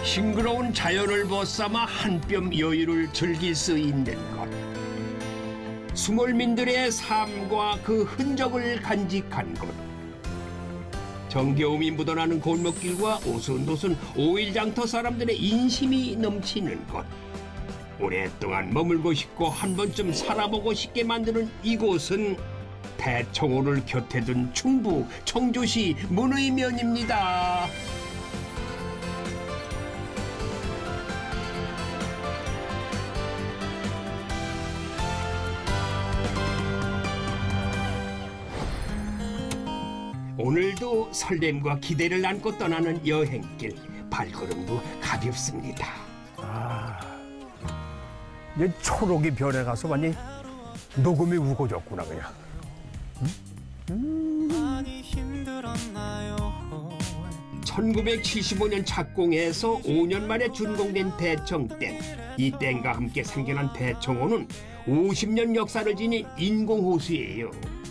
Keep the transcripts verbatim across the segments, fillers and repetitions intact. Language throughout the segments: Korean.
싱그러운 자연을 벗삼아 한 뼘 여유를 즐길 수 있는 곳. 수몰민들의 삶과 그 흔적을 간직한 곳. 정겨움이 묻어나는 골목길과 오순도순 오일장터 사람들의 인심이 넘치는 곳. 오랫동안 머물고 싶고 한 번쯤 살아보고 싶게 만드는 이곳은 대청호를 곁에 둔 충북 청주시 문의면입니다. 오늘도 설렘과 기대를 안고 떠나는 여행길. 발걸음도 가볍습니다. 아, 이제 초록이 변해가서 완전히 녹음이 우거졌구나 그냥. 음? 천구백칠십오 년 착공해서 오 년 만에 준공된 대청댐. 이 댐과 함께 생겨난 대청호는 오십 년 역사를 지닌 인공호수예요.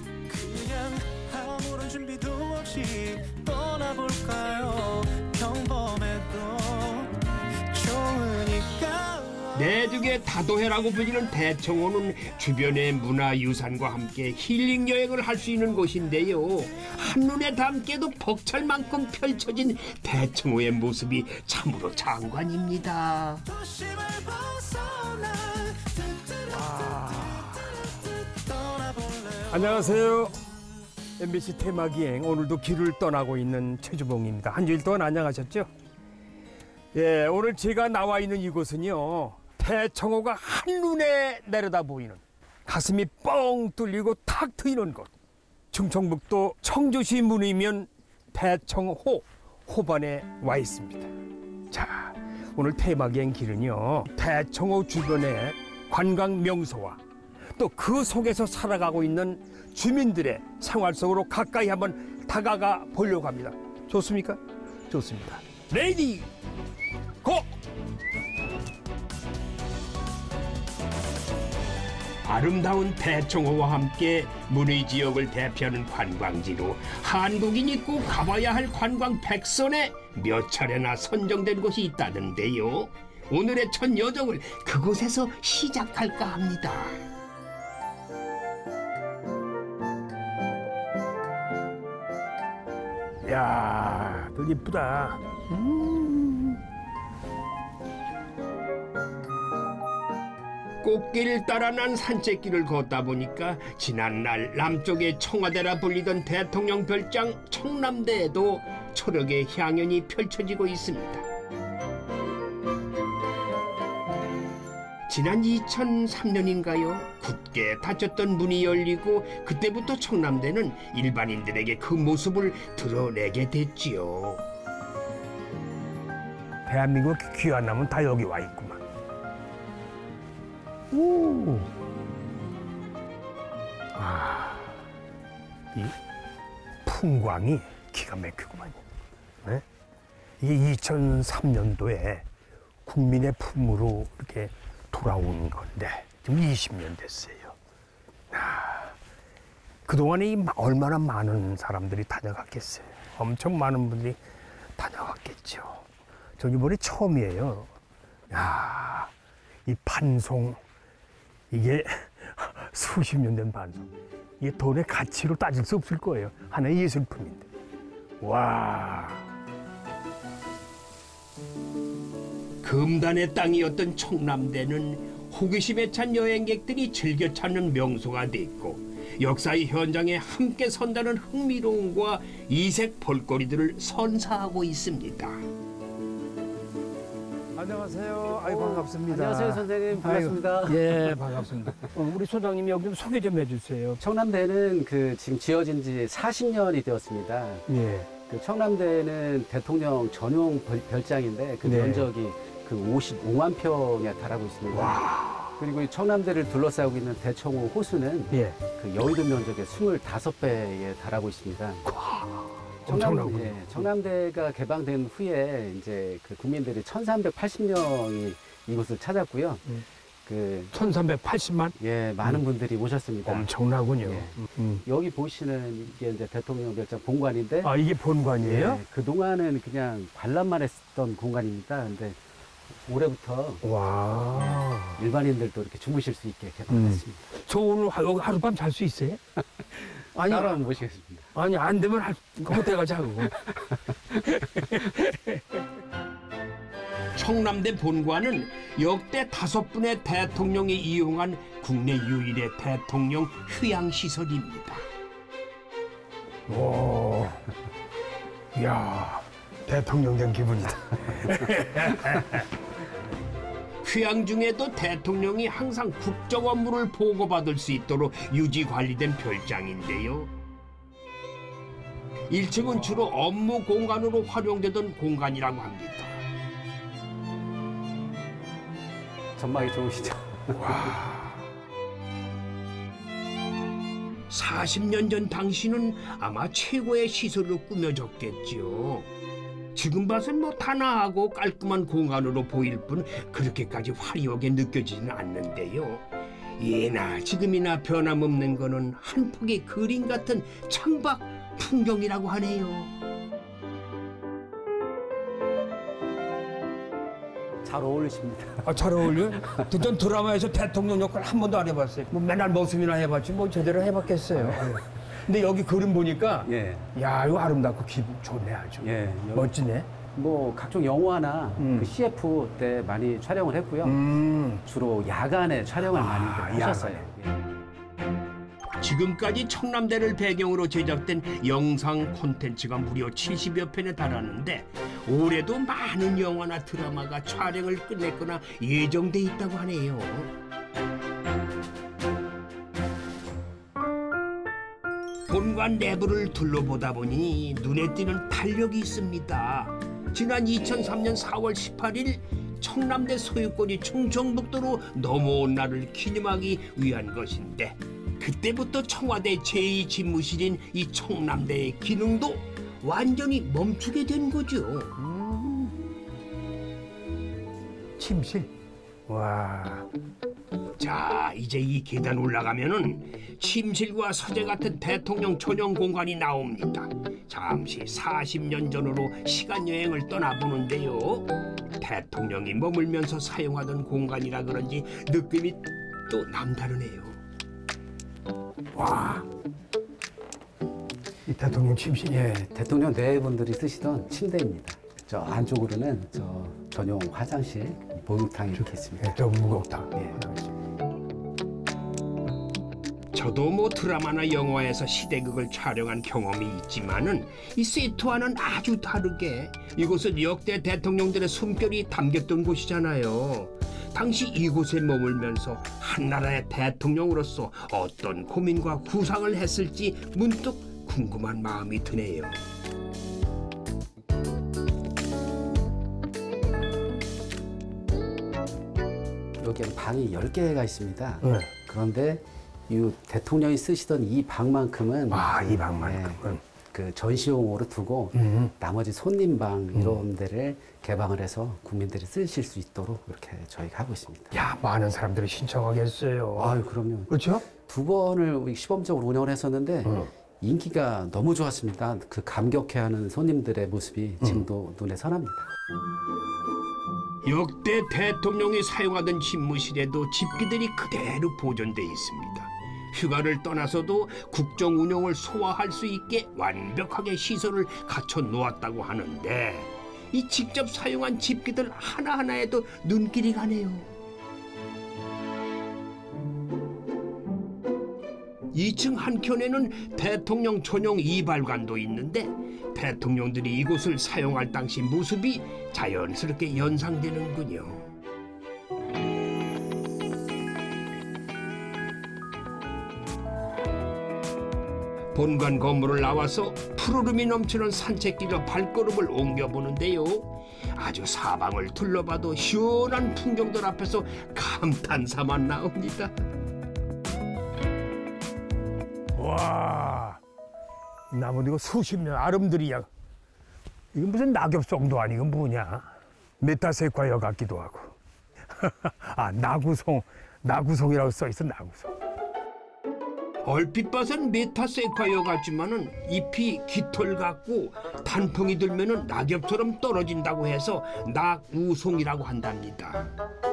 내륙의 다도해라고 불리는 대청호는 주변의 문화유산과 함께 힐링 여행을 할 수 있는 곳인데요. 한눈에 담게도 벅찰 만큼 펼쳐진 대청호의 모습이 참으로 장관입니다. 안녕하세요. 엠비씨 테마기행 오늘도 길을 떠나고 있는 최주봉입니다. 한 주일 동안 안녕하셨죠? 예, 오늘 제가 나와 있는 이곳은요, 대청호가 한눈에 내려다 보이는, 가슴이 뻥 뚫리고 탁 트이는 곳, 충청북도 청주시 문의면 대청호 호반에 와 있습니다. 자, 오늘 테마기행 길은요, 대청호 주변의 관광 명소와 또 그 속에서 살아가고 있는 주민들의 생활 속으로 가까이 한번 다가가 보려고 합니다. 좋습니까? 좋습니다. 레디 고! 아름다운 대청호와 함께 문의 지역을 대표하는 관광지로 한국인이 꼭 가봐야 할 관광 백선에 몇 차례나 선정된 곳이 있다는데요. 오늘의 첫 여정을 그곳에서 시작할까 합니다. 야, 더 이쁘다. 음. 꽃길 따라 난 산책길을 걷다 보니까 지난날 남쪽의 청와대라 불리던 대통령 별장 청남대에도 초록의 향연이 펼쳐지고 있습니다. 지난 이천삼 년인가요? 굳게 닫혔던 문이 열리고 그때부터 청남대는 일반인들에게 그 모습을 드러내게 됐지요. 대한민국 귀한 나무는 다 여기 와 있구만. 오. 아, 이 풍광이 기가 막히구만요. 네? 이게 이천삼 년도에 국민의 품으로 이렇게 돌아온 건데 지금 이십 년 됐어요. 아, 그동안에 이 얼마나 많은 사람들이 다녀갔겠어요. 엄청 많은 분들이 다녀갔겠죠. 저 이번이 처음이에요. 야, 이 판송, 이게 수십 년 된 판송. 이게 돈의 가치로 따질 수 없을 거예요. 하나의 예술품인데. 와. 금단의 땅이었던 청남대는 호기심에 찬 여행객들이 즐겨 찾는 명소가 됐고 역사의 현장에 함께 선다는 흥미로움과 이색 볼거리들을 선사하고 있습니다. 안녕하세요. 아이 반갑습니다. 안녕하세요 선생님, 반갑습니다. 아이고, 예, 반갑습니다. 어, 우리 소장님 여기 좀 소개 좀 해주세요. 청남대는 그 지금 지어진 지 사십 년이 되었습니다. 예. 그 청남대는 대통령 전용 별- 별장인데 그 네. 면적이 그 오십오만 평에 달하고 있습니다. 와. 그리고 이 청남대를 둘러싸고 있는 대청호 호수는 예. 그 여의도 면적의 이십오 배에 달하고 있습니다. 엄청나군요. 예, 청남대가 개방된 후에 이제 그 국민들이 천삼백팔십 명이 이곳을 찾았고요. 음. 그 천삼백팔십만? 예, 많은 분들이 오셨습니다. 엄청나군요. 예. 음. 여기 보시는 이게 이제 대통령 별장 본관인데 아, 이게 본관이에요? 예, 그동안은 그냥 관람만 했던 공간입니다. 근데 올해부터 와. 일반인들도 이렇게 주무실 수 있게 개방했습니다. 저 오늘 하- 여기 하룻밤 잘 수 있어요? 아니, 따로 한번 모시겠습니다. 아니, 안 되면 할, 그때가 자고. 청남대 본관은 역대 다섯 분의 대통령이 이용한 국내 유일의 대통령 휴양시설입니다. 오. 이야, 대통령 된 기분이다. 휴양 중에도 대통령이 항상 국정 업무를 보고받을 수 있도록 유지 관리된 별장인데요. 일 층은 주로 업무 공간으로 활용되던 공간이라고 합니다. 전망이 좋으시죠? 사십 년 전 당시는 아마 최고의 시설로 꾸며졌겠죠. 지금 봐선 뭐 단아하고 깔끔한 공간으로 보일 뿐 그렇게까지 화려하게 느껴지지는 않는데요. 예나 지금이나 변함없는 거는 한 폭의 그림 같은 창밖 풍경이라고 하네요. 잘 어울리십니다. 아, 잘 어울려? 듣던 드라마에서 대통령 역할 한 번도 안 해봤어요. 뭐 맨날 모습이나 해봤지 뭐 제대로 해봤겠어요. 근데 여기 그림 보니까 예, 야, 이거 아름답고 기분 좋네 아주. 예. 여기 멋지네. 뭐 각종 영화나 음. 그 씨에프 때 많이 촬영을 했고요. 음. 주로 야간에 촬영을 아, 많이 하셨어요. 지금까지 청남대를 배경으로 제작된 영상 콘텐츠가 무려 칠십여 편에 달하는데 올해도 많은 영화나 드라마가 촬영을 끝냈거나 예정돼 있다고 하네요. 본관 내부를 둘러보다 보니 눈에 띄는 달력이 있습니다. 지난 이천삼 년 사월 십팔일 청남대 소유권이 충청북도로 넘어온 날을 기념하기 위한 것인데 그때부터 청와대 제이 집무실인 이 청남대의 기능도 완전히 멈추게 된 거죠. 침실. 와. 자, 이제 이 계단 올라가면은 침실과 서재 같은 대통령 전용 공간이 나옵니다. 잠시 사십 년 전으로 시간 여행을 떠나보는데요. 대통령이 머물면서 사용하던 공간이라 그런지 느낌이 또 남다르네요. 와. 이 대통령 침실. 예, 대통령 대분들이 쓰시던 침대입니다. 저 안쪽으로는 저 전용 화장실, 목욕탕이 이렇게 있습니다. 예, 저 무겁다. 예. 저도 뭐 드라마나 영화에서 시대극을 촬영한 경험이 있지만은 이 세트와는 아주 다르게 이곳은 역대 대통령들의 숨결이 담겼던 곳이잖아요. 당시 이곳에 머물면서 한나라의 대통령으로서 어떤 고민과 구상을 했을지 문득 궁금한 마음이 드네요. 여기에는 방이 열 개가 있습니다. 네. 그런데 이 대통령이 쓰시던 이 방만큼은 아, 이 예, 방만큼은. 그 전시용으로 두고 음. 나머지 손님방 이런 데를 개방을 해서 국민들이 쓰실 수 있도록 이렇게 저희가 하고 있습니다. 야, 많은 사람들이 신청하겠어요. 아유, 그럼요. 그렇죠? 두 번을 시범적으로 운영을 했었는데 어. 인기가 너무 좋았습니다. 그 감격해하는 손님들의 모습이 지금도 눈에 선합니다. 역대 대통령이 사용하던 집무실에도 집기들이 그대로 보존돼 있습니다. 휴가를 떠나서도 국정 운영을 소화할 수 있게 완벽하게 시설을 갖춰 놓았다고 하는데 이 직접 사용한 집기들 하나하나에도 눈길이 가네요. 이 층 한켠에는 대통령 전용 이발관도 있는데 대통령들이 이곳을 사용할 당시 모습이 자연스럽게 연상되는군요. 본관 건물을 나와서 푸르름이 넘치는 산책길로 발걸음을 옮겨보는데요. 아주 사방을 둘러봐도 시원한 풍경들 앞에서 감탄사만 나옵니다. 와, 이 나무도 이거 수십 년 아름드리야. 이건 무슨 낙엽송도 아니고 뭐냐. 메타세콰이어 같기도 하고. 아, 나구송, 나구송이라고 써 있어, 나구송. 얼핏 봐선 메타세콰이어 같지만은 잎이 깃털 같고 단풍이 들면은 낙엽처럼 떨어진다고 해서 낙우송이라고 한답니다.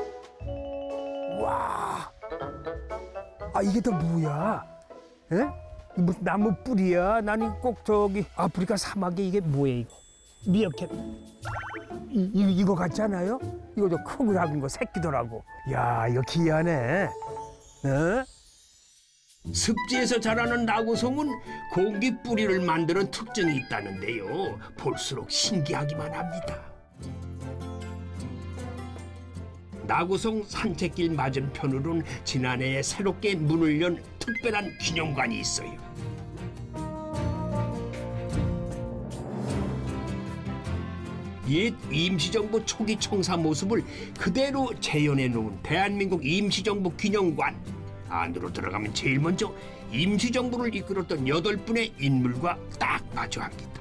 와, 아 이게 또 뭐야? 에? 이 무슨 나무 뿌리야? 나는 꼭 저기 아프리카 사막에 이게 뭐야 이거? 미어캣 이, 이, 이거 같지 않아요? 이거 저 크고 작은 거 새끼더라고. 야 이거 귀하네. 어? 습지에서 자라는 나구송은 고기 뿌리를 만드는 특징이 있다는데요. 볼수록 신기하기만 합니다. 나구송 산책길 맞은편으로는 지난해에 새롭게 문을 연 특별한 기념관이 있어요. 옛 임시정부 초기 청사 모습을 그대로 재현해 놓은 대한민국 임시정부 기념관. 안으로 들어가면 제일 먼저 임시정부를 이끌었던 여덟 분의 인물과 딱 마주합니다.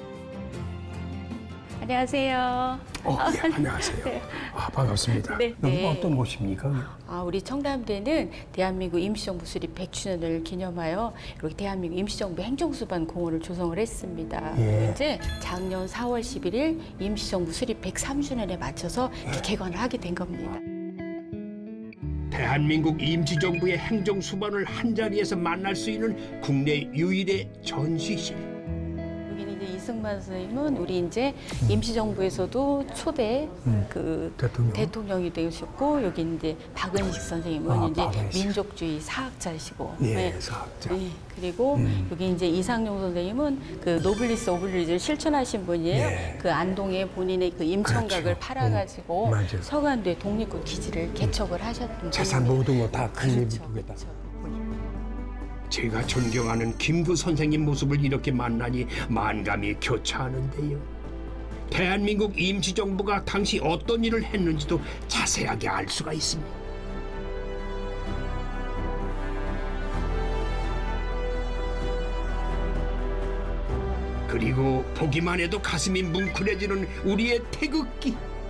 안녕하세요. 어, 네, 안녕하세요. 네. 아, 반갑습니다. 네, 여기 네. 어떤 곳입니까? 아, 우리 청담대는 대한민국 임시정부 수립 백 주년을 기념하여 이렇게 대한민국 임시정부 행정수반 공원을 조성을 했습니다. 예. 이제 작년 사월 십일일 임시정부 수립 백삼 주년에 맞춰서 이렇게 개관을 하게 된 겁니다. 대한민국 임시정부의 행정수반을 한자리에서 만날 수 있는 국내 유일의 전시실. 여기는 이제 이승만 선생님은 우리 이제 임시정부에서도 초대 음. 그 대통령. 대통령이 되셨고, 여기 이제 박은식 선생님은 아, 이제 박은식. 민족주의 사학자이시고, 예, 사학자. 네, 그리고 음. 여기 이제 이상용 선생님은 그 노블리스 오블리주를 실천하신 분이에요. 예. 그 안동에 본인의 그 임청각을 그렇죠. 팔아가지고 음, 맞아요. 서간도에 독립군 기지를 개척을 하셨던 재산 분입니다. 모든 거 다 그렇죠, 강림국에다. 그렇죠. 제가 존경하는 김구 선생님 모습을 이렇게 만나니 만감이 교차하는데요. 대한민국 임시정부가 당시 어떤 일을 했는지도 자세하게 알 수가 있습니다. 그리고 보기만 해도 가슴이 뭉클해지는 우리의 태극기.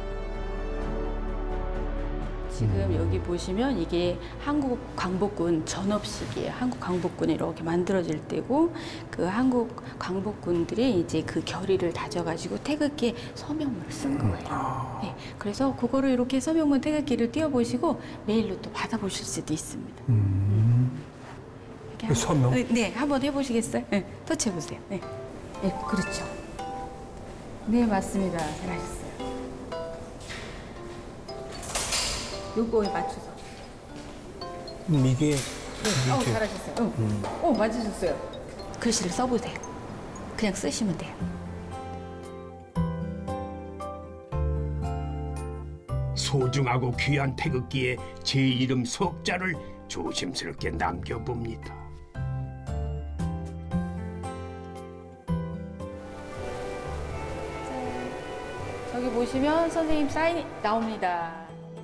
지금 여기 보시면 이게 한국 광복군 전업식이에요. 한국 광복군이 이렇게 만들어질 때고, 그 한국 광복군들이 이제 그 결의를 다져가지고 태극기에 서명문을 쓴 거예요. 네, 그래서 그거를 이렇게 서명문 태극기를 띄워보시고 메일로 또 받아보실 수도 있습니다. 음. 이렇게 그 서명? 네, 네, 한번 해보시겠어요? 네, 터치해보세요. 네, 네, 그렇죠. 네, 맞습니다. 잘하셨어요. 요거에 맞춰서. 음, 이게 어, 잘하셨어요. 응. 음. 어, 맞으셨어요. 글씨를 써보세요. 그냥 쓰시면 돼요. 소중하고 귀한 태극기에 제 이름 석자를 조심스럽게 남겨봅니다. 저기 보시면 선생님 사인이 나옵니다.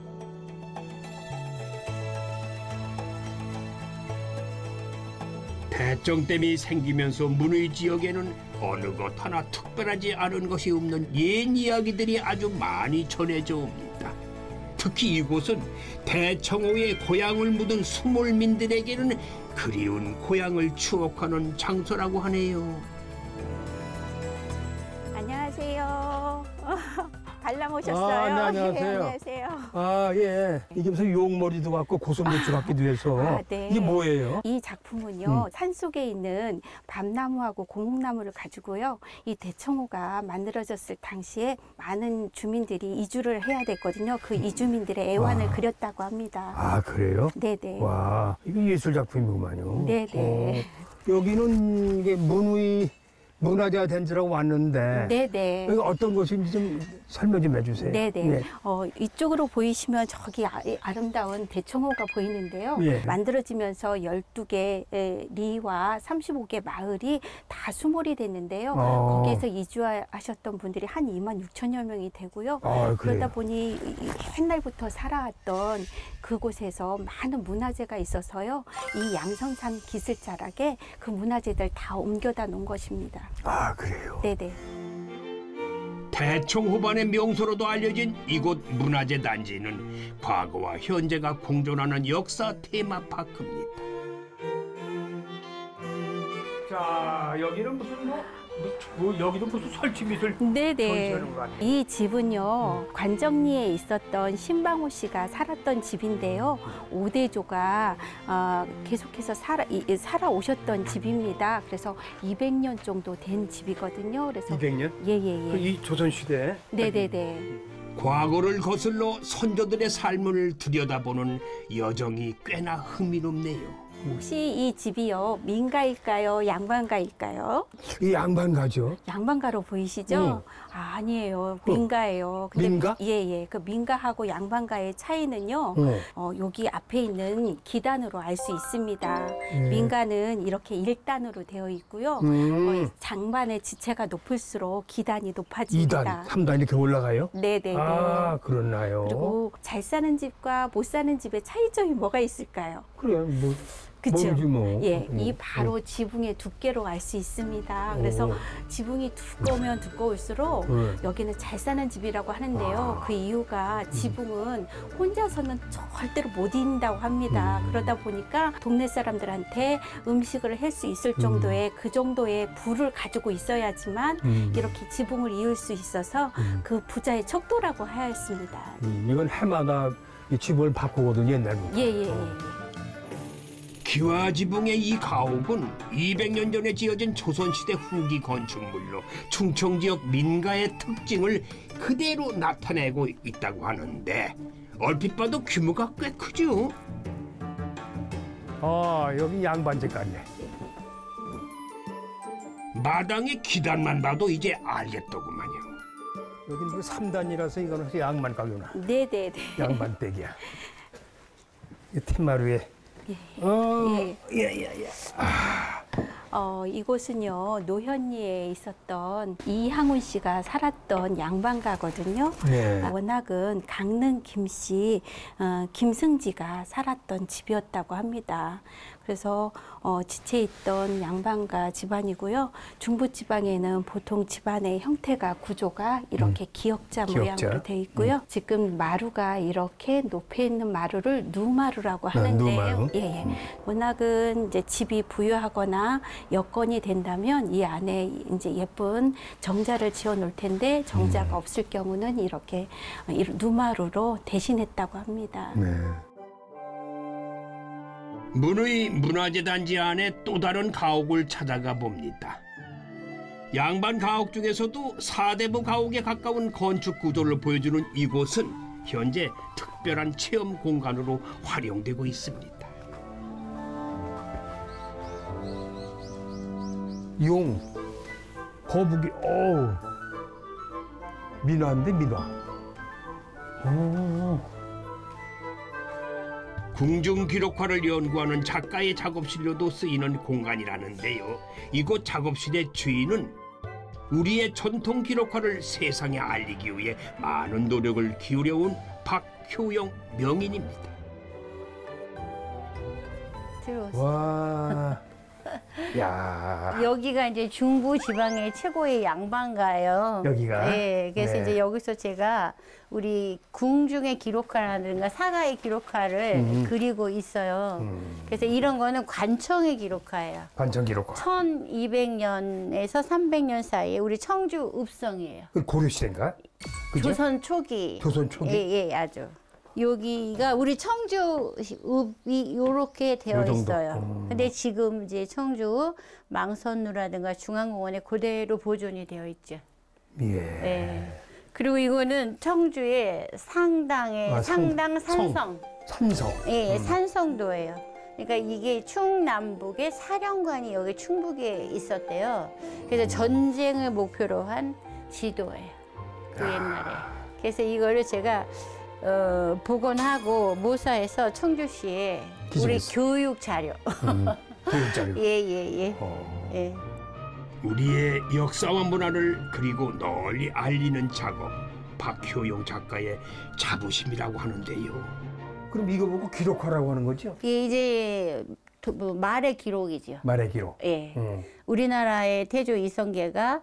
대정댐이 생기면서 문의 지역에는 어느 것 하나 특별하지 않은 것이 없는 옛 이야기들이 아주 많이 전해져 옵니다. 특히 이곳은 대청호의 고향을 묻은 수몰민들에게는 그리운 고향을 추억하는 장소라고 하네요. 안녕하세요. 관람 오셨어요? 아, 네, 안녕하세요. 네, 안녕하세요. 아, 예. 이게 무슨 용머리도 같고 고슴도치 같기도 해서. 아, 네. 이게 뭐예요? 이 작품은요, 음. 산속에 있는 밤나무하고 고목나무를 가지고요, 이 대청호가 만들어졌을 당시에 많은 주민들이 이주를 해야 됐거든요. 그 이주민들의 애환을 와. 그렸다고 합니다. 아, 그래요? 네네. 와, 이거 예술 작품이구만요. 네네. 어, 여기는 이게 문의 문화재가 된 줄알고 왔는데 네네. 여기 어떤 곳인지 좀 설명 좀 해주세요. 네네. 예. 어, 이쪽으로 보이시면 저기 아, 아름다운 대청호가 보이는데요. 예. 만들어지면서 열두 개의 리와 삼십오 개 마을이 다 수몰이 됐는데요. 어. 거기에서 이주하셨던 분들이 한 이만 육천여 명이 되고요. 아, 그러다 그래요? 보니 이- 옛날부터 살아왔던 그곳에서 많은 문화재가 있어서요. 이 양성산 기슭자락에 그 문화재들 다 옮겨다 놓은 것입니다. 아, 그래요? 네네. 대청호반의 명소로도 알려진 이곳 문화재 단지는 과거와 현재가 공존하는 역사 테마파크입니다. 자, 여기는 무슨 뭐, 뭐 여기도 무슨 설치 미술 네네. 전시하는 거 같아요. 이 집은요, 관정리에 있었던 신방호 씨가 살았던 집인데요. 오대조가 어, 계속해서 살아, 이, 살아오셨던 집입니다. 그래서 이백 년 정도 된 집이거든요. 그래서 이백 년? 예예예. 이 조선시대. 네네네. 과거를 거슬러 선조들의 삶을 들여다보는 여정이 꽤나 흥미롭네요. 혹시 이 집이요, 민가일까요, 양반가일까요? 이 양반가죠. 양반가로 보이시죠? 아, 아니에요. 민가예요. 근데 민가? 예예. 그 민가하고 양반가의 차이는요. 어. 어, 여기 앞에 있는 기단으로 알 수 있습니다. 예. 민가는 이렇게 일단으로 되어 있고요. 음. 어, 장반의 지체가 높을수록 기단이 높아집니다. 이 단, 삼 단 이렇게 올라가요? 네네네. 아, 그렇나요? 그리고 잘 사는 집과 못 사는 집의 차이점이 뭐가 있을까요? 그래, 뭐. 그쵸? 모르지 뭐. 예, 음, 이 바로 지붕의 두께로 알 수 있습니다. 그래서 오. 지붕이 두꺼우면 두꺼울수록 음. 여기는 잘 사는 집이라고 하는데요. 아. 그 이유가 지붕은 혼자서는 절대로 못 인다고 합니다. 음. 그러다 보니까 동네 사람들한테 음식을 할 수 있을 정도의 그 정도의 부를 가지고 있어야지만 음. 이렇게 지붕을 이을 수 있어서 음. 그 부자의 척도라고 하였습니다. 음, 이건 해마다 이 집을 바꾸거든, 옛날부터. 예, 예, 예. 기와지붕의 이 가옥은 이백 년 전에 지어진 조선시대 후기 건축물로 충청 지역 민가의 특징을 그대로 나타내고 있다고 하는데 얼핏 봐도 규모가 꽤 크죠? 아, 여기 양반집 같네. 마당의 기단만 봐도 이제 알겠더구만요. 여긴 뭐 삼 단이라서 이거는 양반 가구나. 네네네. 양반댁이야. 이 텐마루에. 예. 어, 예. 예, 예, 예. 어, 이곳은요, 노현리에 있었던 이항훈 씨가 살았던 양반가거든요. 네. 워낙은 강릉 김씨, 어, 김승지가 살았던 집이었다고 합니다. 그래서 어, 지체 있던 양반가 집안이고요. 중부지방에는 보통 집안의 형태가 구조가 이렇게 음. 기역자 기역자. 모양으로 되어 있고요. 음. 지금 마루가 이렇게 높여 있는 마루를 누마루라고 하는데요. 누마루? 예, 예. 워낙은 이제 집이 부유하거나 여건이 된다면 이 안에 이제 예쁜 정자를 지어 놓을 텐데 정자가 음. 없을 경우는 이렇게 누마루로 대신했다고 합니다. 네. 문의 문화재 단지 안에 또 다른 가옥을 찾아가 봅니다. 양반 가옥 중에서도 사대부 가옥에 가까운 건축 구조를 보여주는 이곳은 현재 특별한 체험 공간으로 활용되고 있습니다. 용, 거북이, 어우, 민화인데 민화. 오. 궁중 기록화를 연구하는 작가의 작업실로도 쓰이는 공간이라는데요. 이곳 작업실의 주인은 우리의 전통 기록화를 세상에 알리기 위해 많은 노력을 기울여온 박효영 명인입니다. 들어오세요. 와. 야. 여기가 이제 중부 지방의 최고의 양반가예요. 여기가? 네, 그래서 네. 이제 여기서 제가 우리 궁중의 기록화라든가 사가의 기록화를 음. 그리고 있어요. 음. 그래서 이런 거는 관청의 기록화예요. 관청 기록화. 천이백 년에서 삼백 년 사이에 우리 청주 읍성이에요. 그 고려시대인가? 그죠? 조선 초기. 조선 초기? 예, 예, 아주. 여기가 우리 청주 읍이 요렇게 되어 요 정도? 있어요. 음. 근데 지금 이제 청주 망선루라든가 중앙공원에 그대로 보존이 되어 있죠. 예. 예. 그리고 이거는 청주의 상당의 아, 상- 상당 산성. 삼성. 예, 음. 산성도예요. 그러니까 이게 충남북의 사령관이 여기 충북에 있었대요. 그래서 전쟁을 목표로 한 지도예요. 그 옛날에. 그래서 이거를 제가 어, 복원하고 모사해서 청주시에 우리 기증했어. 교육 자료. 음. 교육자료. 예, 예, 예. 어. 예. 우리의 역사와 문화를 그리고 널리 알리는 작업, 박효영 작가의 자부심이라고 하는데요. 그럼 이거 보고 기록화라고 하는 거죠? 이게 이제 도- 뭐 말의 기록이죠. 말의 기록. 예. 음. 우리나라의 태조 이성계가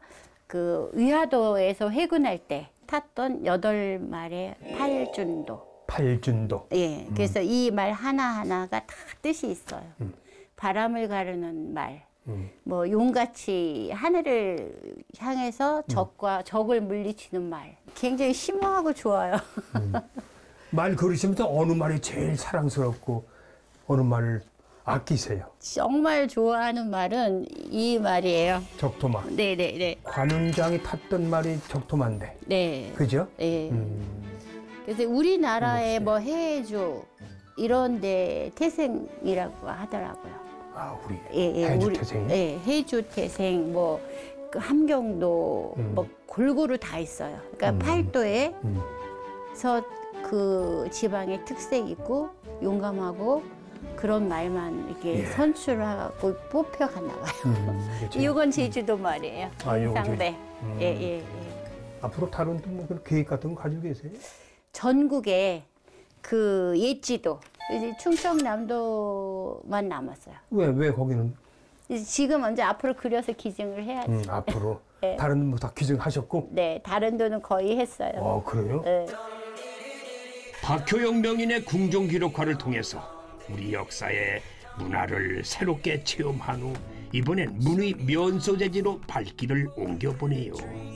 그 위화도에서 회군할 때 탔던 여덟 말의 팔준도. 팔준도. 예, 그래서 음. 이 말 하나하나가 다 뜻이 있어요. 음. 바람을 가르는 말, 음. 뭐 용같이 하늘을 향해서 적과 음. 적을 물리치는 말. 굉장히 심오하고 좋아요. 음. 말 걸으시면서 어느 말이 제일 사랑스럽고 어느 말을 아끼세요? 정말 좋아하는 말은 이 말이에요. 적토마. 네네네. 관운장이 탔던 말이 적토마인데. 네. 그죠? 네. 음. 그래서 우리나라의 뭐 해주 이런 데 태생이라고 하더라고요. 아, 우리 예, 예, 해주 우리, 태생? 예, 해주 태생, 뭐 그 함경도 음. 뭐 골고루 다 있어요. 그러니까 음. 팔도에서 음. 그 지방의 특색 있고 용감하고 그런 말만 이렇게 예. 선출하고 뽑혀가나 봐요. 음, 이건 제주도 말이에요. 아, 요건 상배. 음. 예, 예, 예. 앞으로 다른 또 뭐 그런 계획 같은 거 가지고 계세요? 전국에 그 예지도 이제 충청남도만 남았어요. 왜, 왜 거기는? 이제 지금 먼저 앞으로 그려서 기증을 해야지. 음, 앞으로. 네. 다른 뭐 다 기증하셨고? 네, 다른 데는 거의 했어요. 어, 그래요? 네. 박효영 명인의 궁중 기록화를 통해서 우리 역사의 문화를 새롭게 체험한 후 이번엔 문의 면소재지로 발길을 옮겨보네요.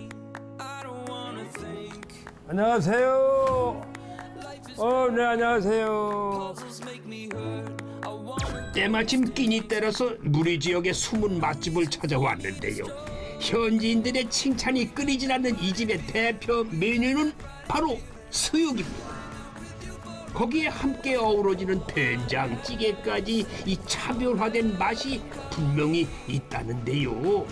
안녕하세요. 어, 네, 안녕하세요. 때마침 끼니 때려서 무리 지역의 숨은 맛집을 찾아왔는데요. 현지인들의 칭찬이 끊이질 않는 이 집의 대표 메뉴는 바로 수육입니다. 거기에 함께 어우러지는 된장찌개까지 이 차별화된 맛이 분명히 있다는데요.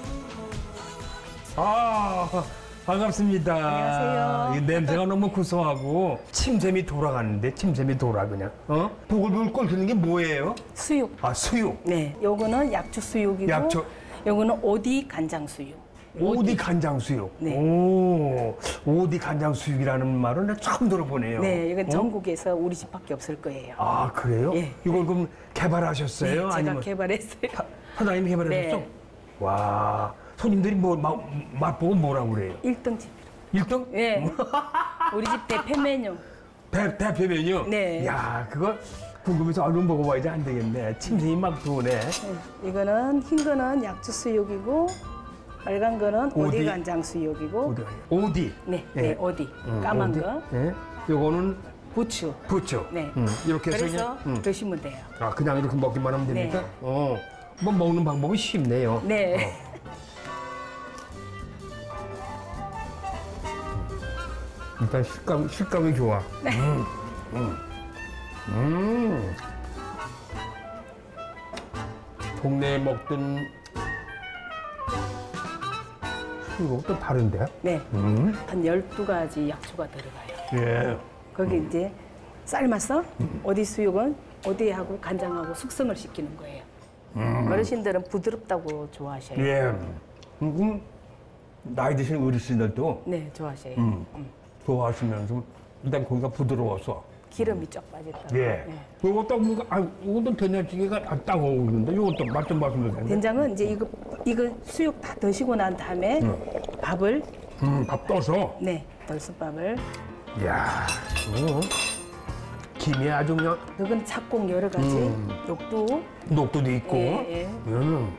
아, 반갑습니다. 안녕하세요. 이 냄새가 너무 구수하고 침샘이 돌아가는데 침샘이 돌아 그냥. 어? 보글보글 끓는 게 뭐예요? 수육. 아, 수육. 네, 요거는 약초 수육이고 약초. 요거는 오디 간장 수육. 오디 간장 수육. 네. 오, 오디 간장 수육이라는 말은 내가 처음 들어보네요. 네, 이건 어? 전국에서 우리 집밖에 없을 거예요. 아, 그래요? 예. 이걸 그럼 개발하셨어요? 네, 제가 아니면 개발했어요. 사- 사장님이 개발하셨어? 네. 와, 손님들이 뭐 마, 맛보고 뭐라고 그래요? 일 등 집이라. 일 등? 예. 우리 집 대표 메뉴. 대, 대표 메뉴? 네. 야, 그거 궁금해서 얼른 먹어봐야지 안 되겠네. 침샘이 막 도네. 네, 이거는 흰 거는 약초 수육이고 빨간 거는 오디. 오디 간장 수육이고 오디. 오디. 네, 예. 네, 오디. 음, 까만 오디. 거. 예. 요거는 부추. 부추. 네. 음, 이렇게 해서 그래서 그냥, 음. 드시면 돼요. 아, 그냥 이렇게 먹기만 하면 됩니까? 네. 어. 뭐 먹는 방법이 쉽네요. 네. 어. 일단 식감, 식감이 좋아. 네. 음, 음, 음. 동네에 먹던 수육하고 또 다른데? 네. 음. 한 열두 가지 약초가 들어가요. 예. 거기 이제 삶아서 오디 수육은 오디하고 간장하고 숙성을 시키는 거예요. 어르신들은 부드럽다고 좋아하셔요. 예. 음, 나이 드신 어르신들도 네, 좋아하셔요. 음, 좋아하시면서 일단 고기가 부드러워서. 기름이 쫙 빠졌다. 예. 요거 딱 보니까, 아, 요것도 된장찌개가 딱 어울리는데, 요것도 맛 좀 봐주면 되는데. 된장은 이제 이거 이거 수육 다 드시고 난 다음에 밥을 음, 밥 떠서. 네, 돌솥밥을 이야, 어. 김이 아주 그냥 이건 찹공 여러 가지 음. 녹두 녹두도 있고. 예, 예. 음.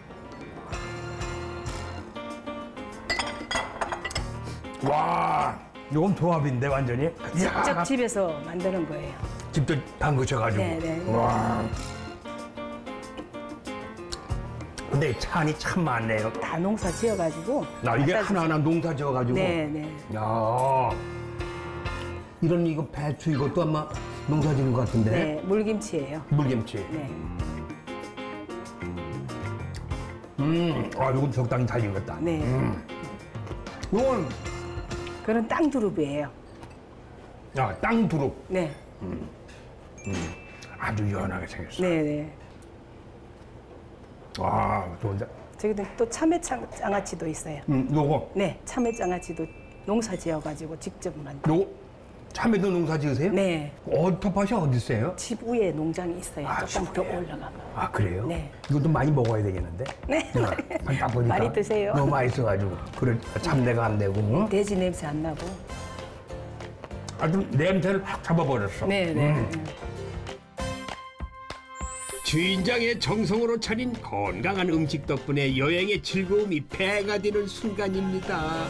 와, 이건 조합인데 완전히. 이야, 직접 집에서 만드는 거예요. 직접 담그셔가지고. 네, 네. 와. 근데 찬이 참 많네요. 다 농사 지어가지고. 나 이게 갖다 하나하나 농사 지어가지고. 네, 네. 야, 이런 이거 배추 이것도 아마 농사 지은 것 같은데. 네, 물김치예요. 물김치. 네. 음, 아, 이건 적당히 잘 익었다. 네. 음. 이건 그런 땅두릅이에요. 야, 땅두릅. 네. 아주 연하게 생겼어. 네, 네. 와, 좋은데. 저기도 또 참외 장- 장아찌도 있어요. 음, 요거, 네, 참외 장아찌도 농사 지어가지고 직접 만든. 요거 참외도 농사 지으세요? 네. 어, 텃밭이 어디 있어요? 집 위에 농장이 있어요. 아, 조금 집 더 위에. 올라가면. 아, 그래요? 네. 이것도 많이 먹어야 되겠는데? 네. 아, 딱 보니까 많이 드세요. 너무 맛있어가지고. 그래, 참내가 안 되고. 응? 돼지 냄새 안 나고. 아주 냄새를 확 잡아버렸어. 네, 네. 음. 주인장의 정성으로 차린 건강한 음식 덕분에 여행의 즐거움이 배가 되는 순간입니다.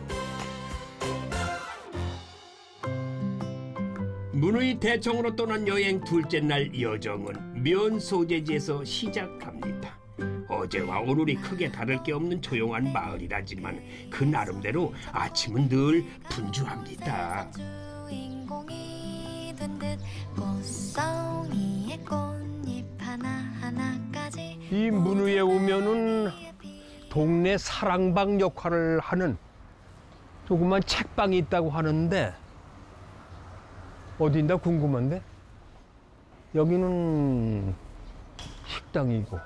무누이 대청으로 떠난 여행 둘째 날 여정은 면 소재지에서 시작합니다. 어제와 오늘이 크게 다를 게 없는 조용한 마을이라지만 그 나름대로 아침은 늘 분주합니다. 주인공이 된 듯 꽃송이의 꽃잎 하나하나까지 이 문우에 오면은 동네 사랑방 역할을 하는 조그만 책방이 있다고 하는데 어딘가 궁금한데? 여기는 식당이고.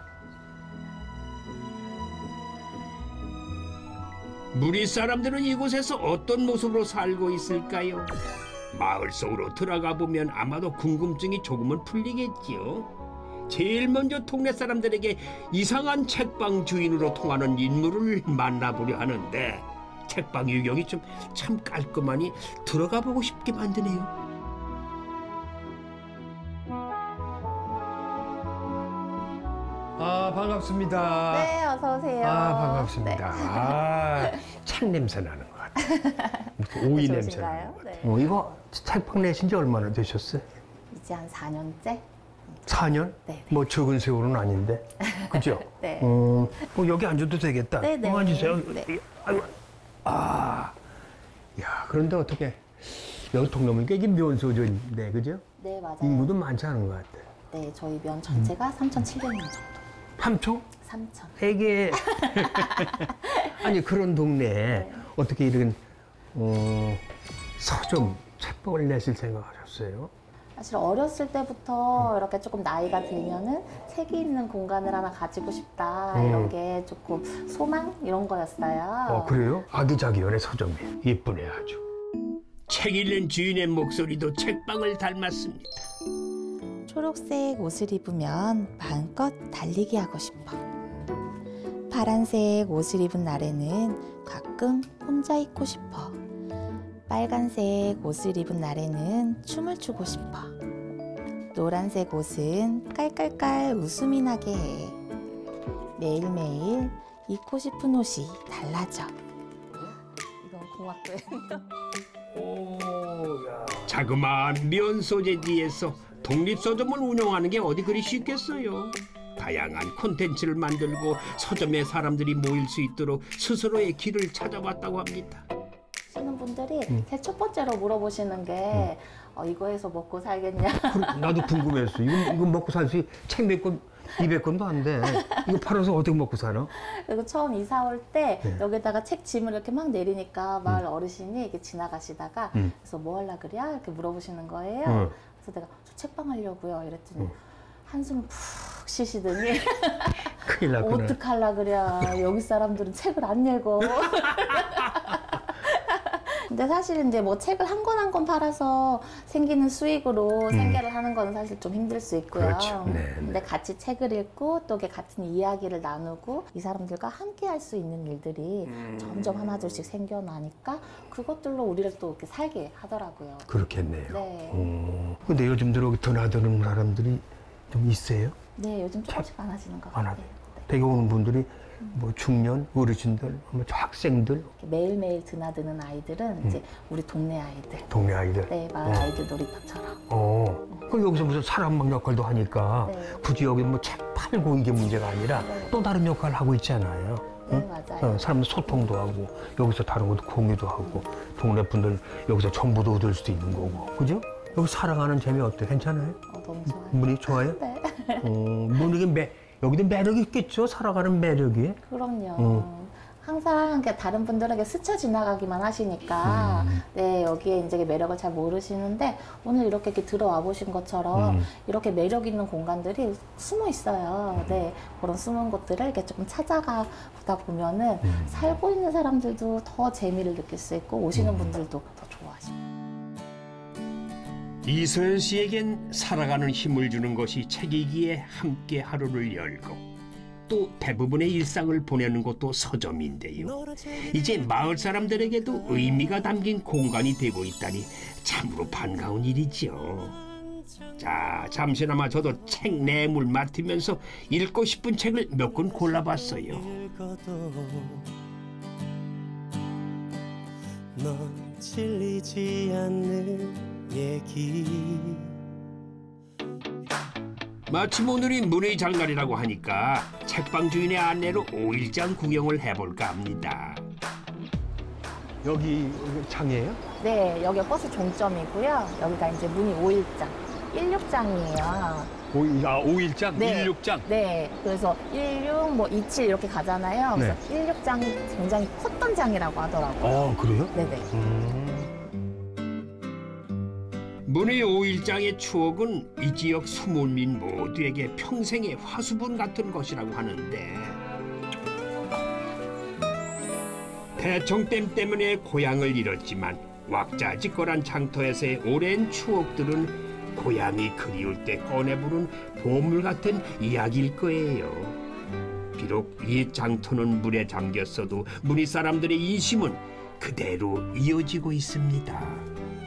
무리 사람들은 이곳에서 어떤 모습으로 살고 있을까요? 마을 속으로 들어가 보면 아마도 궁금증이 조금은 풀리겠지요. 제일 먼저 동네 사람들에게 이상한 책방 주인으로 통하는 인물을 만나보려 하는데 책방 유경이 좀 참 깔끔하니 들어가 보고 싶게 만드네요. 아, 반갑습니다. 네, 어서 오세요. 아, 반갑습니다. 네. 아, 책 냄새 나는 것 같아요. 오이 냄새 나는 것 같아요. 네. 어, 이거 책방 내신 지 얼마나 되셨어요? 이제 한 사 년째? 사 년? 네. 뭐 적은 세월은 아닌데. 그죠? 네. 어, 뭐 여기 앉아도 되겠다. 네, 네. 어, 앉으세요. 네. 아이고. 아, 야, 그런데 어떻게 여기 통나무니까 이게 면소전인데, 그죠? 네, 맞아요. 인구도 많지 않은 것 같아요. 네, 저희 면 전체가 삼천칠백 명 정도. 삼촌? 삼천. 되게 아니 그런 동네에 어떻게 이런 어, 서점 책방을 내실 생각하셨어요? 사실 어렸을 때부터 이렇게 조금 나이가 들면은 책이 있는 공간을 하나 가지고 싶다 음. 이런 게 조금 소망 이런 거였어요. 어 그래요? 아기자기연의 서점이 이쁘네 아주. 책 읽는 주인의 목소리도 책방을 닮았습니다. 초록색 옷을 입으면 마음껏 달리기 하고 싶어. 파란색 옷을 입은 날에는 가끔 혼자 있고 싶어. 빨간색 옷을 입은 날에는 춤을 추고 싶어. 노란색 옷은 깔깔깔 웃음이 나게 해. 매일매일 입고 싶은 옷이 달라져. 이건 공학도예요. 오, 야. 자그마한 면 소재지에서 독립서점을 운영하는 게 어디 그리 쉽겠어요. 다양한 콘텐츠를 만들고 서점에 사람들이 모일 수 있도록 스스로의 길을 찾아왔다고 합니다. 하시는 분들이 음. 제 첫 번째로 물어보시는 게 어, 이거 해서 먹고 살겠냐. 나도 궁금했어. 이거, 이거 먹고 살 수 책 몇 권, 이백 권도 안 돼. 이거 팔아서 어떻게 먹고 사나? 그리고 처음 이사 올 때 네. 여기다가 책 짐을 이렇게 막 내리니까 마을 어르신이 이렇게 지나가시다가 음. 그래서 뭐 할라 그래야? 이렇게 물어보시는 거예요. 어. 그래서 내가 저 책방 하려고요. 이랬더니 어. 한숨을 푹 쉬시더니 큰일 났구나. 어떡할라 그래. 여기 사람들은 책을 안 읽어. 근데 사실 이제 뭐 책을 한 권 한 권 팔아서 생기는 수익으로 생계를 하는 건 사실 좀 힘들 수 있고요. 그렇죠. 네, 네. 근데 같이 책을 읽고 또 이렇게 같은 이야기를 나누고 이 사람들과 함께 할 수 있는 일들이 점점 하나둘씩 생겨나니까 그것들로 우리를 또 이렇게 살게 하더라고요. 그렇겠네요. 네. 어. 근데 요즘 들어 드나드는 사람들이 좀 있어요? 네, 요즘 조금씩 많아지는 것 안 같아요. 하네요. 되게 오는 분들이 뭐 중년, 어르신들, 뭐 학생들, 이렇게 매일매일 드나드는 아이들은 이제 우리 동네 아이들, 동네 아이들. 네, 마을 어. 아이들 놀이터처럼. 어. 그럼 여기서 무슨 사람막 역할도 하니까 네. 굳이 여기 뭐 책 팔고 이게 문제가 아니라 네. 또 다른 역할을 하고 있잖아요. 네, 응? 맞아요. 어, 사람들 소통도 하고 여기서 다른 것도 공유도 하고 동네 분들 여기서 정보도 얻을 수도 있는 거고, 그죠? 여기 살아가는 재미 어때? 괜찮아요? 어, 너무 좋아요. 분위기 좋아요? 네. 어, 분위기 매 여기도 매력이 있겠죠? 살아가는 매력이. 그럼요. 음. 항상 이렇게 다른 분들에게 스쳐 지나가기만 하시니까 음. 네 여기에 이제 매력을 잘 모르시는데 오늘 이렇게, 이렇게 들어와 보신 것처럼 음. 이렇게 매력 있는 공간들이 숨어 있어요. 네 그런 숨은 곳들을 이렇게 조금 찾아가 보다 보면은 음. 살고 있는 사람들도 더 재미를 느낄 수 있고 오시는 분들도 더 좋아하시고. 이소연 씨에겐 살아가는 힘을 주는 것이 책이기에 함께 하루를 열고 또 대부분의 일상을 보내는 것도 서점인데요. 이제 마을 사람들에게도 의미가 담긴 공간이 되고 있다니 참으로 반가운 일이죠. 자, 잠시나마 저도 책 내물 맡으면서 읽고 싶은 책을 몇 권 골라봤어요. 넌 질리지 않는 얘기. 마침 오늘이 문의 장날이라고 하니까 책방 주인의 안내로 오일장 구경을 해볼까 합니다. 여기 장이에요? 네, 여기가 버스 종점이고요. 여기가 이제 문이 오일장, 일육장이에요. 오, 아, 오일장, 네. 일육장. 네, 그래서 일육, 뭐 이칠 이렇게 가잖아요. 그래서 네. 일육장이 굉장히 컸던 장이라고 하더라고요. 아, 그래요? 네네. 음. 문의 오일장의 추억은 이 지역 수몰민 모두에게 평생의 화수분 같은 것이라고 하는데 대청댐 때문에 고향을 잃었지만 왁자지껄한 장터에서의 오랜 추억들은 고향이 그리울 때 꺼내부는 보물 같은 이야기일 거예요. 비록 옛 장터는 물에 잠겼어도 문의 사람들의 인심은 그대로 이어지고 있습니다.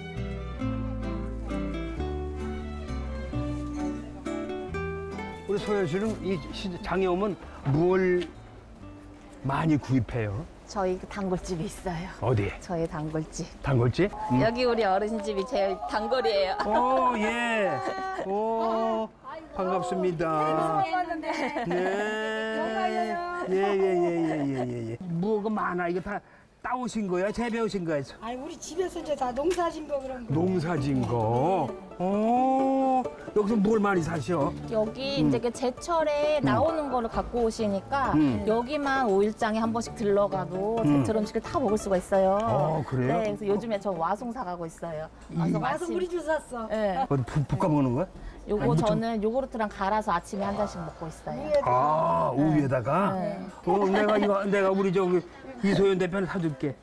우리 소연 씨는 이 장에 오면 뭘 많이 구입해요? 저희 단골집이 있어요. 어디에? 저희 단골집. 단골집? 음. 여기 우리 어르신 집이 제일 단골이에요. 오, 예. 오, 반갑습니다. 네. 예, 예, 예, 예, 예, 예, 예. 뭐가 많아. 이거 다 따오신 거야? 재배우신 거야? 아니, 우리 집에서 이제 다 농사진 거 그런 거. 농사진 거. 오, 여기서 뭘 많이 사셔? 여기 음. 이제 그 제철에 나오는 거를 갖고 오시니까 음. 여기만 오일장에 한 번씩 들러가도 음. 제철 음식을 다 먹을 수가 있어요. 어, 그래요? 네, 그래서 요즘에 저 와송 사가고 있어요. 와송 와서 아침. 우리 집 샀어. 네. 어디 부, 볶아 먹는 거야? 요거 아니, 뭐 좀- 저는 요구르트랑 갈아서 아침에 한 잔씩 먹고 있어요. 아, 우유에다가? 네. 어, 내가 이거, 내가 우리 저기 이소연 대표는 사줄게.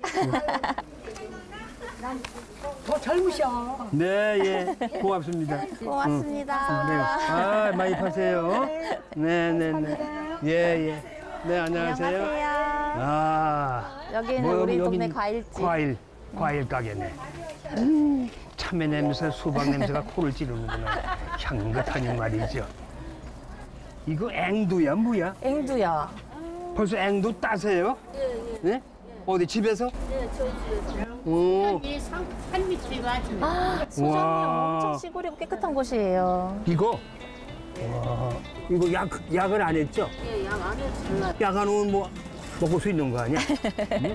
더 젊으셔. 네, 예. 고맙습니다. 고맙습니다. 네. 아, 많이 파세요. 네, 네, 네. 예, 예. 네, 안녕하세요. 안녕하세요. 아. 여기는 뭐, 우리 여긴 동네 과일집. 과일, 과일 가게네. 음, 참외 냄새, 수박 냄새가 코를 찌르는구나. 향긋하니 말이죠. 이거 앵두야, 뭐야? 앵두요. 벌써 앵두 따세요? 예, 예. 네? 어디, 집에서? 네, 저희 집에서. 오, 이 산밑집이 맞습니다. 아, 수정이 와. 엄청 시골이고 깨끗한 곳이에요. 이거? 와, 이거 약, 약은 안 했죠? 예, 양 안에 들어가. 약 안 하면 뭐, 먹을 수 있는 거 아니야? 응?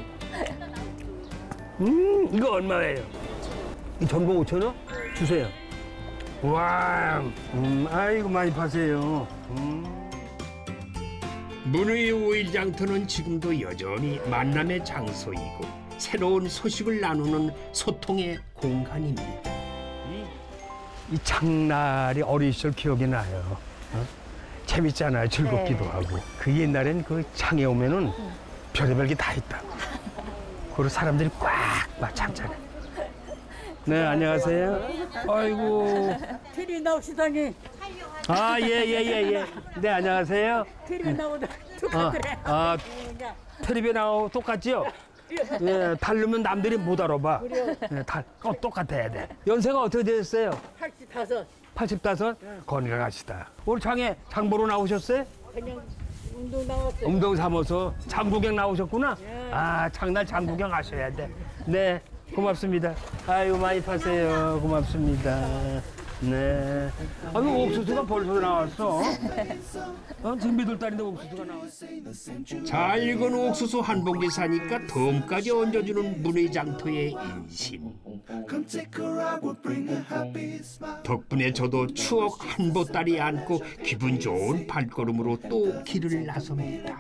음, 이거 얼마예요? 이 전복 오천 원? 주세요. 와, 음, 아이고, 많이 파세요. 음. 문의 오일장터는 지금도 여전히 만남의 장소이고 새로운 소식을 나누는 소통의 공간입니다. 이, 이 장날이 어린 시절 기억이 나요. 어? 재밌잖아요. 즐겁기도 네. 하고. 그 옛날엔 그 장에 오면은 별의별 게 다 있다고. 그리고 사람들이 꽉막 참잖아요. 네, 안녕하세요. 아이고. 테레비 나오시다니. 아, 예, 예, 예, 예. 네, 안녕하세요. 테레비 나오다 아, 똑같더래. 아, 텔레비에 나오고 똑같지요? 예, 다르면 남들이 못 알아봐. 예, 다, 어, 똑같아야 돼. 연세가 어떻게 되셨어요? 팔십다섯. 팔십다섯? 건강하시다. 오늘 장에 장 보러 나오셨어요? 그냥 운동 나왔어요. 운동 삼아서 장 구경 나오셨구나? 예. 아, 장날 장 구경 하셔야 돼. 네, 고맙습니다. 아유, 많이 파세요. 고맙습니다. 네. 아, 왜 옥수수가 벌써 나왔어? 어? 지금 몇월 달인데 옥수수가 나왔어? 잘 익은 옥수수 한 봉지 사니까 덤까지 얹어주는 문의 장터의 인심. 덕분에 저도 추억 한 보따리 안고 기분 좋은 발걸음으로 또 길을 나섭니다.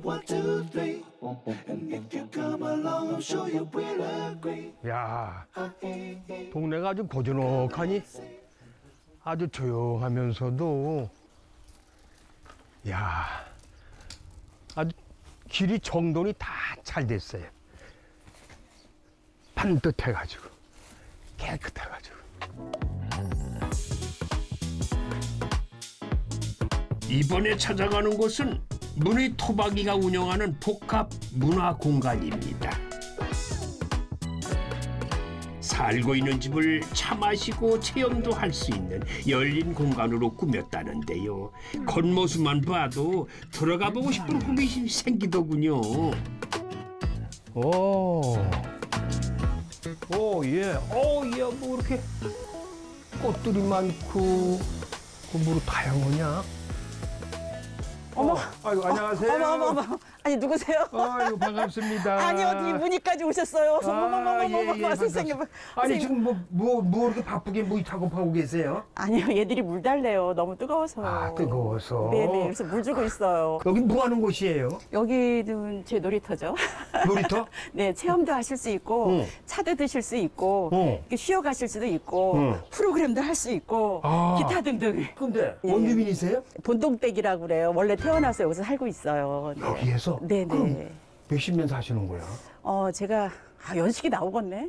야, 동네가 아주 고즈넉하니 아주 조용하면서도 야, 아주 길이 정돈이 다 잘 됐어요. 반듯해가지고 깨끗해가지고. 이번에 찾아가는 곳은 문의 토박이가 운영하는 복합 문화 공간입니다. 살고 있는 집을 차 마시고 체험도 할 수 있는 열린 공간으로 꾸몄다는데요. 겉모습만 봐도 들어가 보고 싶은 호기심이 생기더군요. 오, 오, 예, 오, 예, 뭐 이렇게 꽃들이 많고, 그 뭐로 다양하냐? 어머, 어, 아이고, 안녕하세요. 어머, 어머, 어머. 아니, 누구세요? 아이고, 반갑습니다. 아니, 어디 문의까지 오셨어요. 어머머머머머, 예, 예, 선생님. 아니, 선생님. 지금 뭐, 뭐, 뭐 이렇게 바쁘게 뭐 작업하고 계세요? 아니요, 얘들이 물 달래요. 너무 뜨거워서. 아, 뜨거워서. 네네, 그래서 물 주고 있어요. 여기 뭐 하는 곳이에요? 여기는 제 놀이터죠. 놀이터? 네, 체험도 하실 수 있고, 응. 차도 드실 수 있고, 응. 이렇게 쉬어 가실 수도 있고, 응. 프로그램도 할 수 있고, 아. 기타 등등. 근데 예. 원주민이세요? 본동댁이라고 그래요. 원래 태어나서 여기서 살고 있어요. 네. 여기에서? 네네. 그럼 몇십 년 사시는 거야? 어, 제가, 아, 연식이 나오겠네.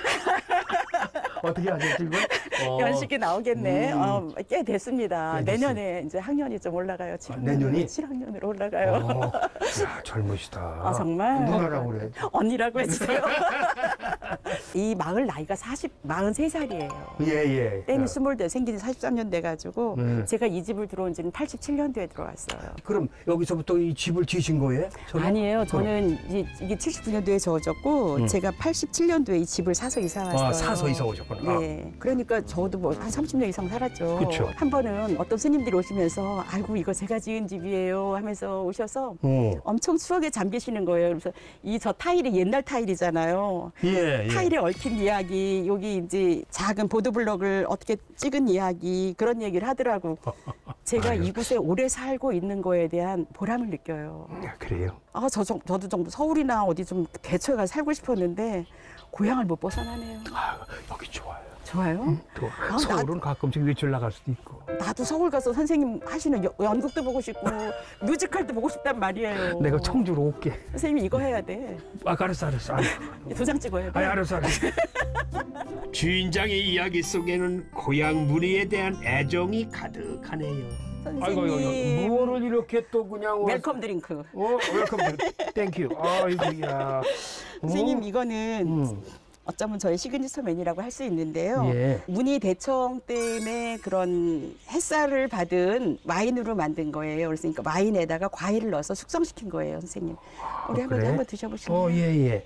어떻게 하셨지, 이거? 어. 연식이 나오겠네. 음. 어, 꽤 됐습니다. 꽤 됐어요. 내년에 이제 학년이 좀 올라가요. 칠 학년, 아, 내년이? 칠 학년으로 올라가요. 어. 야, 젊으시다. 아, 정말? 누나라고 그래. 언니라고 해주세요. 이 마을 나이가 사십, 마흔세 살이에요. 예, 예. 때는 야. 스물대 생긴 지 사십삼 년 돼가지고 음. 제가 이 집을 들어온 지는 팔십칠 년도에 들어왔어요. 그럼 여기서부터 이 집을 지으신 거예요? 저는? 아니에요. 그럼. 저는 이, 이게 칠십구 년도에 저어졌고 음. 제가 팔십칠 년도에 이 집을 사서 이사 왔어요. 아, 사서 이사 오셨구나. 네. 그러니까 저도 뭐 한 삼십 년 이상 살았죠. 그쵸. 한 번은 어떤 스님들이 오시면서 아이고 이거 제가 지은 집이에요 하면서 오셔서 어. 엄청 추억에 잠기시는 거예요. 그래서 이 저 타일이 옛날 타일이잖아요. 예, 예. 타일에 얽힌 이야기, 여기 이제 작은 보도블럭을 어떻게 찍은 이야기 그런 얘기를 하더라고. 제가 아유. 이곳에 오래 살고 있는 거에 대한 보람을 느껴요. 야, 그래요? 아, 저, 저, 저도 좀 서울이나 어디 좀 대처에 가서 살고 싶었는데 고향을 못 벗어나네요. 아, 여기 좋아요. 좋아요? 또 아, 서울은 가끔씩 외출 나갈 수도 있고. 나도 서울 가서 선생님 하시는 여- 연극도 보고 싶고 뮤지컬도 보고 싶단 말이에요. 내가 청주로 올게. 선생님 이거 해야 돼. 아, 알았어, 알았어. 알았어. 도장 찍어야 돼. 아니, 알았어, 알았어. 주인장의 이야기 속에는 고향 무리에 대한 애정이 가득하네요. 선생님. 아이고, 아이고, 뭐를 이렇게 또 그냥. 웰컴 드링크. 어, 웰컴. 땡큐. 아이고, 야. 선생님 어? 이거는 음. 어쩌면 저의 시그니처 메뉴라고 할 수 있는데요. 예. 문희 대청 때문에 그런 햇살을 받은 와인으로 만든 거예요. 그러니까 와인에다가 과일을 넣어서 숙성시킨 거예요, 선생님. 우리 아, 한번 그래? 한번 드셔보실래요? 어, 예, 예.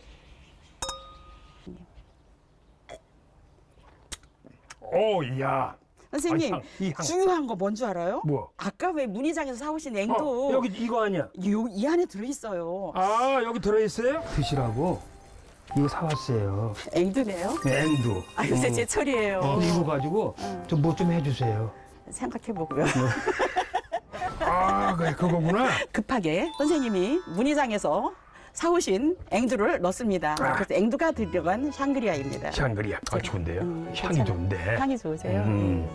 오, 야. 선생님, 아, 향, 이 향. 중요한 거 뭔 줄 알아요? 뭐? 아까 왜 문희장에서 사오신 냉도 어, 여기 이거 아니야? 이, 이 안에 들어있어요. 아, 여기 들어있어요? 드시라고. 이거 사왔어요. 앵두네요. 앵두. 아, 요새 어. 제철이에요. 어, 이거 가지고 좀 뭐 좀 해주세요. 생각해보고요. 아, 그래, 그거구나. 급하게 선생님이 문희장에서 사오신 앵두를 넣습니다. 아. 그래서 앵두가 들어간 샹그리아입니다. 샹그리아. 아, 좋은데요? 음, 향이 괜찮아요. 좋은데. 향이 좋으세요? 음.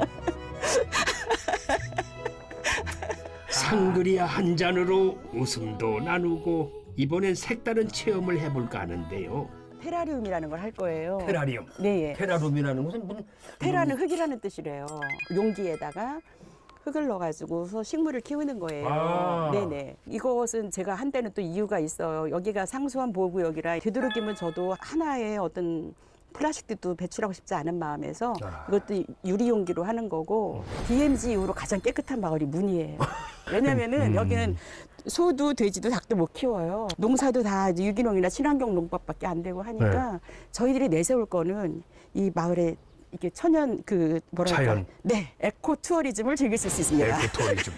상그리아 한 잔으로 웃음도 나누고 이번엔 색다른 체험을 해볼까 하는데요. 테라리움이라는 걸 할 거예요. 테라리움. 네, 예. 테라룸이라는 것은 무슨 테라는 흙이라는 뜻이래요. 용기에다가 흙을 넣어가지고서 식물을 키우는 거예요. 아. 네네. 이것은 제가 한때는 또 이유가 있어요. 여기가 상수원 보호구역이라 되도록이면 저도 하나의 어떤 플라스틱도 배출하고 싶지 않은 마음에서 아. 이것도 유리 용기로 하는 거고 디엠지 이후로 가장 깨끗한 마을이 문이에요. 왜냐면은 음. 여기는 소도 돼지도 닭도 못 키워요. 농사도 다 이제 유기농이나 친환경 농법밖에 안 되고 하니까 저희들이 내세울 거는 이 마을에 이게 천연 그 뭐랄까 자연. 네 에코 투어리즘을 즐기실 수 있습니다. 에코토리즘.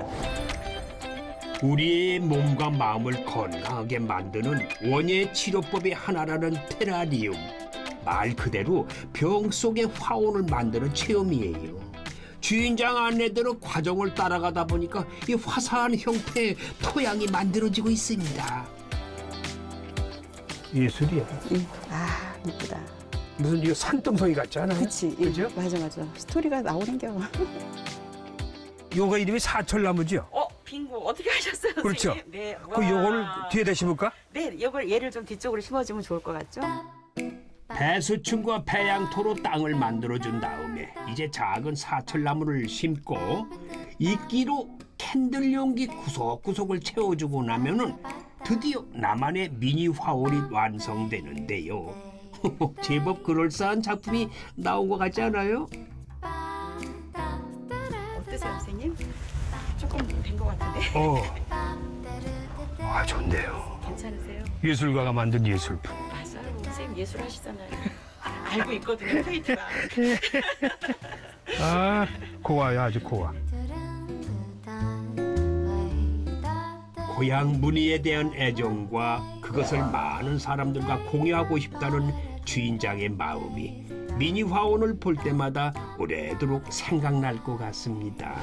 우리의 몸과 마음을 건강하게 만드는 원예 치료법의 하나라는 테라리움. 말 그대로 병 속의 화원을 만드는 체험이에요. 주인장 안내대로 과정을 따라가다 보니까 이 화사한 형태의 토양이 만들어지고 있습니다. 예술이야. 음, 아 이쁘다. 무슨 이거 산등성이 같지 않아요? 그치. 그죠? 맞아 맞아. 스토리가 나오는 겨. 요거 이름이 사철나무죠? 어 빙고 어떻게 하셨어요? 그렇죠. 선생님? 네. 그 요거를 뒤에다 심을까? 네, 이걸 얘를 좀 뒤쪽으로 심어주면 좋을 것 같죠? 배수층과 배양토로 땅을 만들어준 다음에 이제 작은 사철나무를 심고 이끼로 캔들 용기 구석구석을 채워주고 나면은 드디어 나만의 미니 화원이 완성되는데요. 제법 그럴싸한 작품이 나온 것 같지 않아요? 어떠세요, 선생님? 조금 된 것 같은데. 어, 아 좋네요. 괜찮으세요? 예술가가 만든 예술품. 맞아요. 선생님 예술 하시잖아요. 알고 있거든요, 페인트가. 아, 고와요, 아주 고와. 고향 무늬에 대한 애정과 그것을 많은 사람들과 공유하고 싶다는 주인장의 마음이 미니 화원을 볼 때마다 오래도록 생각날 것 같습니다.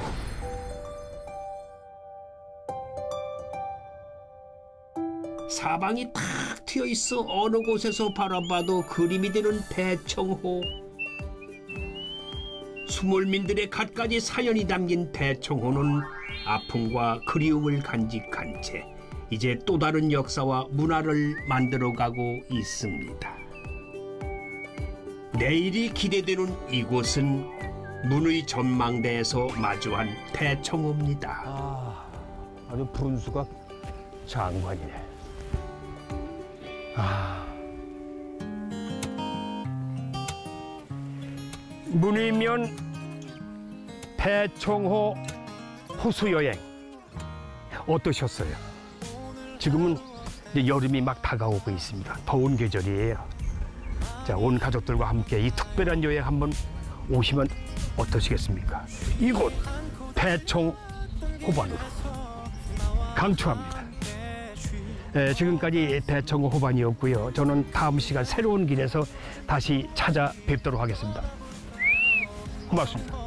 사방이 탁 트여 있어 어느 곳에서 바라봐도 그림이 되는 대청호. 수몰민들의 갖가지 사연이 담긴 대청호는 아픔과 그리움을 간직한 채 이제 또 다른 역사와 문화를 만들어가고 있습니다. 내일이 기대되는 이곳은 문의 전망대에서 마주한 대청호입니다. 아, 아주 분수가 장관이네. 아, 문의면 대청호 호수여행 어떠셨어요? 지금은 이제 여름이 막 다가오고 있습니다. 더운 계절이에요. 자, 온 가족들과 함께 이 특별한 여행 한번 오시면 어떠시겠습니까? 이곳 대청 호반으로 강추합니다. 에, 지금까지 대청호 호반이었고요. 저는 다음 시간 새로운 길에서 다시 찾아뵙도록 하겠습니다. 고맙습니다.